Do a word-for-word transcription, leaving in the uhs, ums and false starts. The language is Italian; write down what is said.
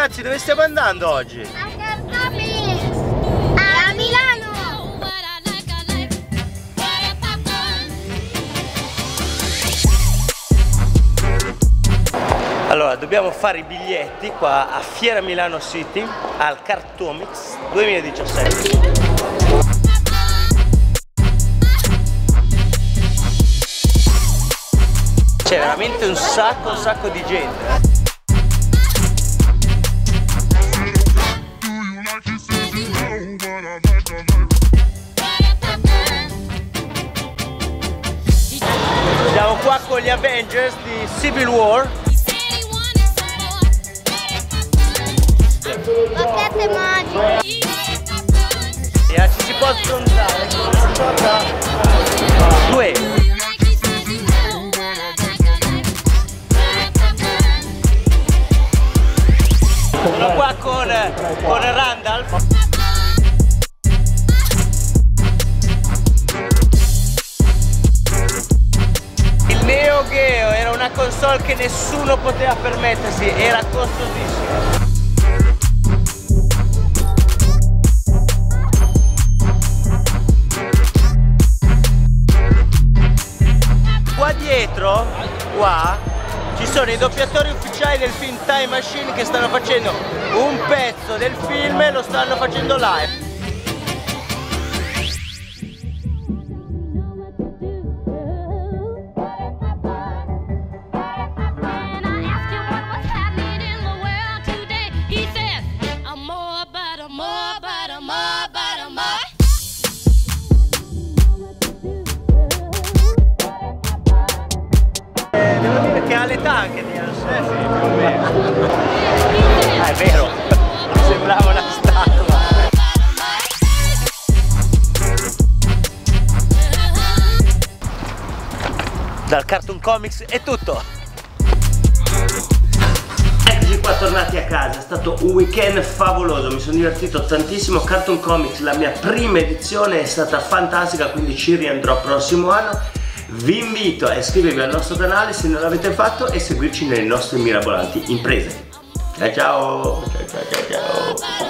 Ragazzi, dove stiamo andando oggi? A Cartapis! A Milano! Allora, dobbiamo fare i biglietti qua a Fiera Milano City al Cartomics duemiladiciassette. C'è veramente un sacco, un sacco di gente. Siamo qua con gli Avengers di Civil War. Bacchette magiche! E ci si può sfrontare con una cosa due. Sono qua con, con Randolph. Il Neo Geo era una console che nessuno poteva permettersi, era costosissima. Qua dietro, qua, ci sono i doppiatori ufficiali del film Time Machine che stanno facendo un pezzo del film e lo stanno facendo live. Devo dire che ha l'età anche di Ansel, sì, più o meno. Ah, è vero, sembrava una statua. Dal Cartoon Comics è tutto. Eccoci qua tornati a casa, è stato un weekend favoloso, mi sono divertito tantissimo. Cartoon Comics, la mia prima edizione, è stata fantastica, quindi ci riandrò prossimo anno. Vi invito a iscrivervi al nostro canale se non l'avete fatto e seguirci nelle nostre mirabolanti imprese. Ciao ciao, ciao ciao ciao ciao.